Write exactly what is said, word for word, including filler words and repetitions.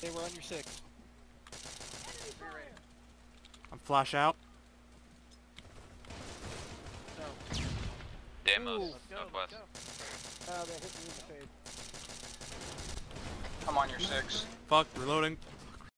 They were on your six. I'm flash out. No. Demos, Ooh, go, northwest. Oh, they hit me in the face. I'm on your six. Fuck, reloading.